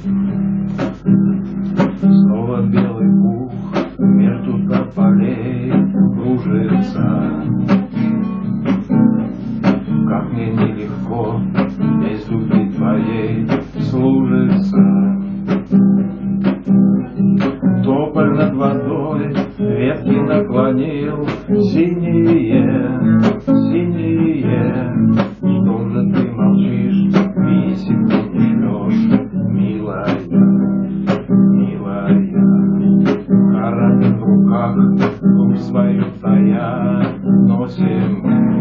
Снова белый пух между тополей кружится. Как мне нелегко здесь любви твоей служится. Тополь над водой ветки наклонил, синие, синие. Что же ты молчишь, писем не шлешь, милая, милая? Карабин в руках, дух свою тая, носим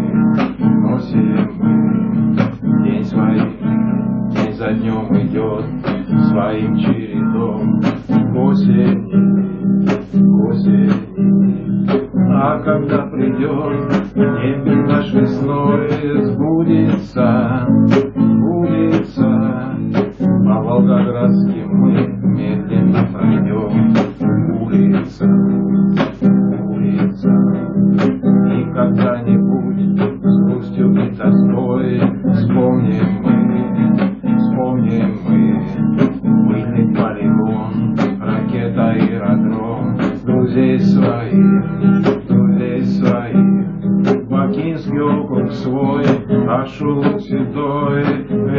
мы день свой, день за днем идет своим чередом к осени, к осени. А когда придет небе наш весной, сбудется, сбудется. По Волгоградским мы медленно пройдем улица, улица. И когда-нибудь с грустью и тоской вспомним мы пыльный полигон, ракета, аэродром, друзей своих, Бакинский округ свой, Ашулук седой,